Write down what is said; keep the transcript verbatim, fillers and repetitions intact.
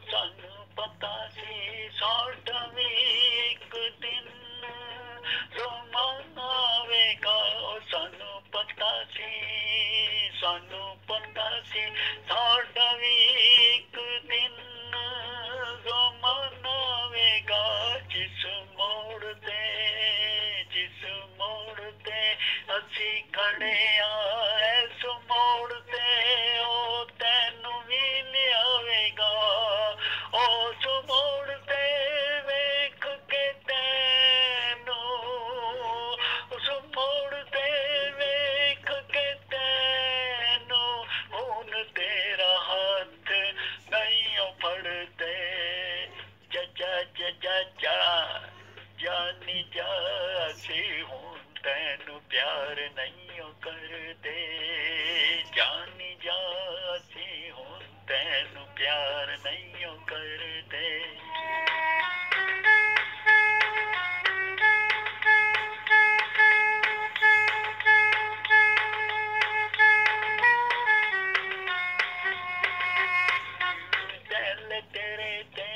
ਸਾਨੂੰ ਪਤਾ ਸੀ ਸਾਡਾ ਵੀ ਇੱਕ ਦਿਨ ਜ਼ਮਾਨਾ ਆਵੇਗਾ। ਸਾਨੂੰ ਪਤਾ ਸੀ ਸਾਨੂੰ ਪਤਾ ਸੀ ਸਾਡਾ ਵੀ ਇੱਕ ਦਿਨ ਜ਼ਮਾਨਾ ਆਵੇਗਾ। ਜਿਸ ਮੋੜ ਤੇ ਜਿਸ ਮੋੜ ਤੇ ਅਸੀਂ ਖੜੇ ਆ ਇਸ ਮੋੜ ਤੇ ਉਹ ਤੈਨੂੰ ਵੀ ਲਿਆਵੇਗਾ। ਉਸ ਮੋੜ ਤੇ ਵੇਖ ਕੇ ਤੈਨੂੰ ਉਸ ਮੋੜ ਤੇ ਵੇਖ ਕੇ ਤੈਨੂੰ ਹੁਣ ਤੇਰਾ ਹੱਥ ਨਹੀਂ ਓ ਫੜਦੇ। ਜਾ ਜਾ ਜਾ ਜਾ ਜਾਨੀ ਜਾ ਅਸੀਂ ਹੁਣ ਤੈਨੂੰ ਪਿਆਰ ਨਹੀਂ ਓ ਕਰਦੇ। ਜਾਨੀ ਜਾ ਅਸੀਂ ਹੁਣ ਤੈਨੂੰ ਪਿਆਰ ਨਹੀਂ ਓ ਕਰਦੇ। ਦਿਲ ਤੇਰੇ ਤੇ